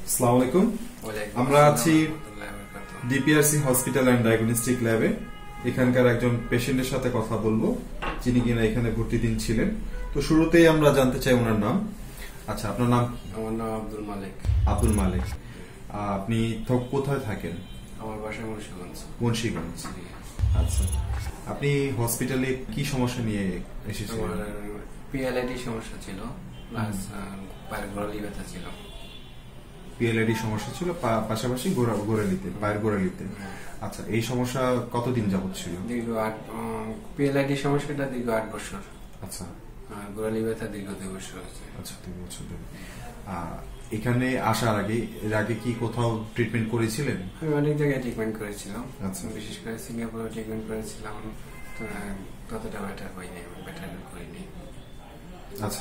আসসালামু আলাইকুম। আমরা আছি ডিপিআরসি হসপিটাল অ্যান্ড ডায়াগনস্টিক ল্যাবে। এখানকার একজন পেশেন্টের সাথে কথা বলবো যিনি কিনা এখানে ভর্তি দিন ছিলেন। তো শুরুতেই আমরা জানতে চাই ওনার নাম। আচ্ছা, আপনার নাম? আমার নাম আব্দুল মালিক। আব্দুল মালিক, আপনি কোথায় থাকেন? আমার বাসা মুন্সিগঞ্জ। মুন্সিগঞ্জ, আচ্ছা। আপনি হসপিটালে কি সমস্যা নিয়ে এসেছেন? আমার পিএলআইডি সমস্যা ছিল, প্লাস পায়ের গোড়ালি ব্যথা ছিল। পিএলআইডি সমস্যা ছিল, পাশাপাশি গোড়ালিতে, পায়ের গোড়ালিতে। আচ্ছা, এই সমস্যা কতদিন যাবত ছিল? দীর্ঘ পিএলআইডি সমস্যাটা দীর্ঘ 8 বছর। আচ্ছা, গোড়ালি ব্যথা দীর্ঘ 2 বছর হচ্ছে। আচ্ছা, 2 বছর ধরে। এখানে আসার আগে, এর আগে কি কোথাও ট্রিটমেন্ট করেছিলেন? আমি অনেক জায়গায় ট্রিটমেন্ট করেছিলাম। আচ্ছা, বিশেষ করে সিঙ্গাপুরে ট্রিটমেন্ট করেছিলাম, ততটা বেটার হয়নি, বেটার করিনি। আচ্ছা,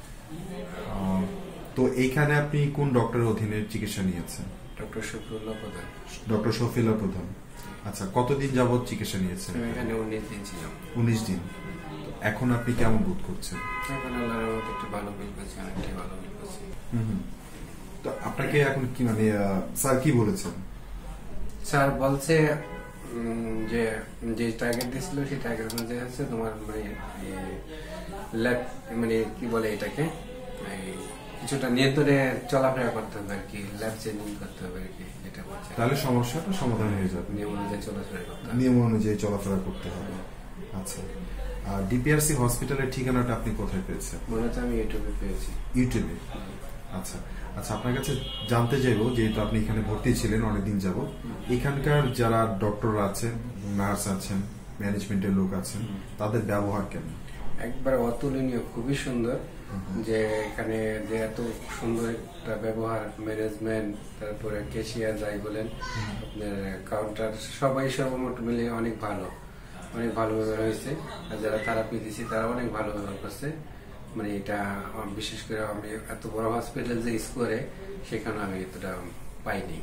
তো এইখানে আপনি কোন ডক্টরের অধীনে চিকিৎসা নিয়েছেন? ডক্টর শফিউল্লাহ প্রধান। ডক্টর শফিউল্লাহ প্রধান, আচ্ছা। কতদিন যাবত চিকিৎসা নিয়েছেন? এখানে 19 দিন ছিলাম। 19 দিন। এখন আপনি কেমন বোধ করছেন? এখন আল্লাহর রহমতে একটু ভালো ফিল করছি, অনেকটাই ভালো ফিল করছি। তো আপনাকে এখন কি মানে স্যার কি বলেছেন? স্যার বলছে যে যে টার্গেট দিয়েছিল সেই টার্গেট অনুযায়ী হচ্ছে তোমার ল্যাব, মানে কি বলে এটাকে, কিছুটা নিয়ন্ত্রণে চলাফেরা করতে হবে আর কি, ল্যাব চেঞ্জিং করতে হবে আর কি, এটা বলছে। তাহলে সমস্যাটা সমাধান হয়ে যাবে। নিয়ম অনুযায়ী চলাফেরা করতে হবে। নিয়ম অনুযায়ী চলাফেরা করতে হবে, আচ্ছা। আর ডিপিআরসি হসপিটালের ঠিকানাটা আপনি কোথায় পেয়েছেন? মূলত আমি ইউটিউবে পেয়েছি। ইউটিউবে, আচ্ছা। আচ্ছা, আপনার কাছে জানতে চাইবো, যেহেতু আপনি এখানে ভর্তি ছিলেন অনেকদিন যাবত, এখানকার যারা ডক্টর আছেন, নার্স আছেন, ম্যানেজমেন্টের লোক আছেন, তাদের ব্যবহার কেমন? একবার অতুলনীয়, খুবই সুন্দর। যে এখানে যে এত সুন্দর একটা ব্যবহার, ম্যানেজমেন্ট, তারপরে ক্যাশিয়ার যাই বলেন, আপনার কাউন্টার, সবাই সর্বমোট মিলে অনেক ভালো, অনেক ভালো ব্যবহার হয়েছে। আর যারা থেরাপি দিচ্ছে তারা অনেক ভালো ব্যবহার করছে। মানে এটা বিশেষ করে আমি এত বড় হসপিটাল যে স্কোরে, সেখানে আমি এতটা পাইনি।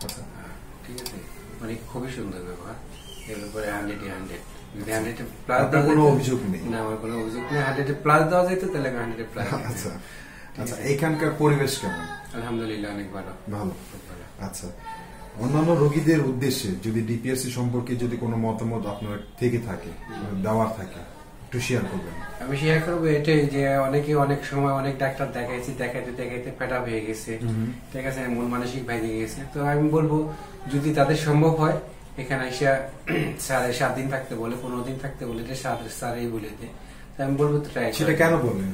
ঠিক আছে, মানে খুবই সুন্দর ব্যবহার। এর ব্যাপারে 100 প্লাস কোনো অভিযোগ নেই? না, আমার কোনো অভিযোগ নেই। 100 প্লাস দেওয়া যেত তাহলে 100 প্লাস। আচ্ছা, আচ্ছা। এখানকার পরিবেশ কেমন? আলহামদুলিল্লাহ অনেক ভালো। ভালো, আচ্ছা। অন্যান্য রোগীদের উদ্দেশ্যে যদি ডিপিআরসি সম্পর্কে যদি কোনো মতামত আপনার থেকে থাকে, দেওয়ার থাকে, একটু শেয়ার করবেন। আমি শেয়ার করবো এটাই যে অনেকে অনেক সময় অনেক ডাক্তার দেখাইছি, দেখাইতে দেখাইতে ফেটা হয়ে গেছে, ঠিক আছে, মন মানসিক ভেঙে গেছে। তো আমি বলবো যদি তাদের সম্ভব হয় এখানে এসে স্যার 7 দিন থাকতে বলে, 15 দিন থাকতে বলে, এটা স্যারই বলে দেয়। আমি বলবো ট্রাই। সেটা কেন বলে?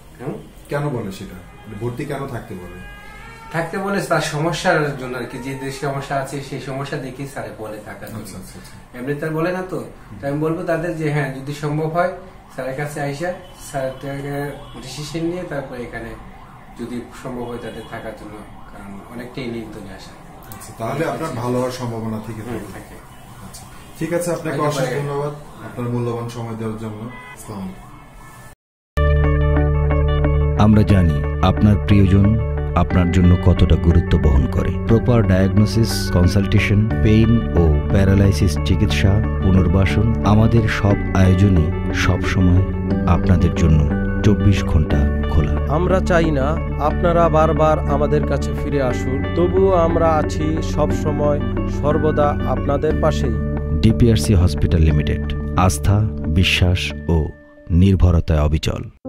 কেন বলে সেটা? ভর্তি কেন থাকতে বলে? থাকতে বলে তার সমস্যার জন্য আর কি, যে সমস্যা আছে সেই সমস্যা দেখি স্যারে বলে থাকার জন্য। এমনি তার বলে না তো। তাই আমি বলবো তাদের যে হ্যাঁ, যদি সম্ভব হয় স্যারের কাছে আইসা স্যার ডিসিশন নিয়ে তারপর এখানে যদি সম্ভব হয় তাদের থাকার জন্য, কারণ অনেকটাই নিয়ন্ত্রণে আসে। তাহলে আপনার ভালো হওয়ার সম্ভাবনা থেকে থাকে। আচ্ছা, ঠিক আছে, আপনাকে অশেষ ধন্যবাদ আপনার মূল্যবান সময় দেওয়ার জন্য। আসসালামু আলাইকুম। আমরা জানি আপনার প্রিয়জন আপনার জন্য কতটা গুরুত্ব বহন করে। প্রপার ডায়াগনোসিস, কনসালটেশন, পেইন ও প্যারালাইসিস চিকিৎসা, পুনর্বাসন, আমাদের সব আয়োজনই সবসময় আপনাদের জন্য 24 ঘন্টা খোলা। আমরা চাই না আপনারা বারবার আমাদের কাছে ফিরে আসুন, তবুও আমরা আছি সব সময়, সর্বদা আপনাদের পাশেই। ডিপিআরসি হসপিটাল লিমিটেড, আস্থা, বিশ্বাস ও নির্ভরতায় অবিচল।